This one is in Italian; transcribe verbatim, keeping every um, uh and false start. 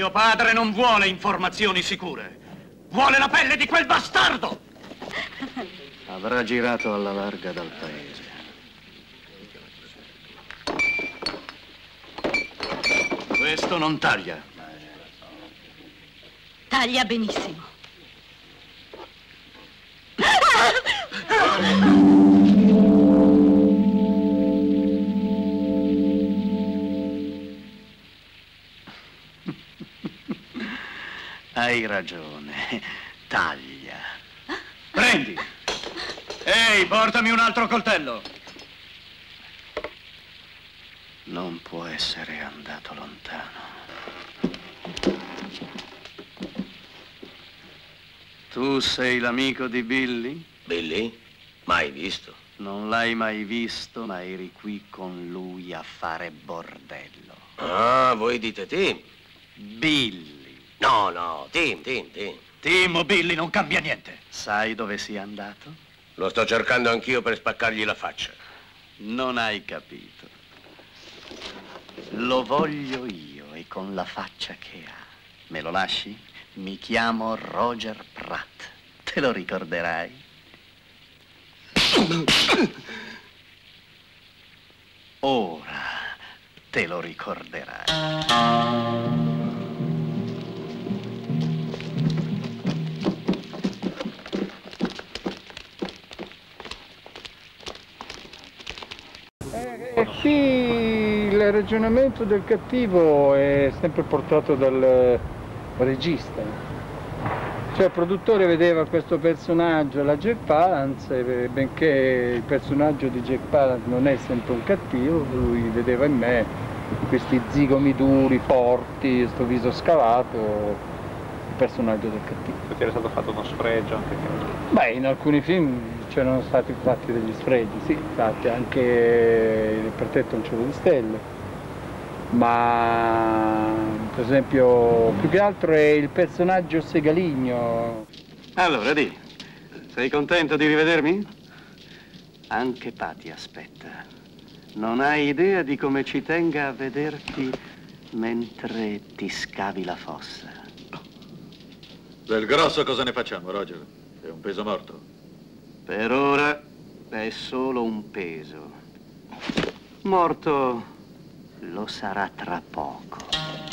Mio padre non vuole informazioni sicure. Vuole la pelle di quel bastardo! Avrà girato alla larga dal paese. Questo non taglia. Taglia benissimo. Hai ragione. Taglia. Prendi. Ehi, portami un altro coltello. Non può essere andato lontano. Tu sei l'amico di Billy? Billy? Mai visto. Non l'hai mai visto, ma eri qui con lui a fare bordello. Ah, voi dite Tim. Billy. No, no, Tim, Tim, Tim. Tim o Billy non cambia niente. Sai dove sia andato? Lo sto cercando anch'io per spaccargli la faccia. Non hai capito. Lo voglio io e con la faccia che ha. Me lo lasci? Mi chiamo Roger Pratt. Te lo ricorderai? Ora te lo ricorderai. Eh, qui il ragionamento del cattivo è sempre portato dal regista. Cioè il produttore vedeva questo personaggio, la Jack Palance, e benché il personaggio di Jack Palance non è sempre un cattivo, lui vedeva in me questi zigomi duri, forti, questo viso scavato, il personaggio del cattivo. Perché era stato fatto uno sfregio anche che... Beh, in alcuni film c'erano stati fatti degli sfregi, sì, infatti anche Il Protetto un cielo di stelle, ma per esempio più che altro è il personaggio Segaligno. Allora, di, sei contento di rivedermi? Anche Patti aspetta. Non hai idea di come ci tenga a vederti mentre ti scavi la fossa. Del grosso cosa ne facciamo, Roger? È un peso morto. Per ora è solo un peso. Morto lo sarà tra poco.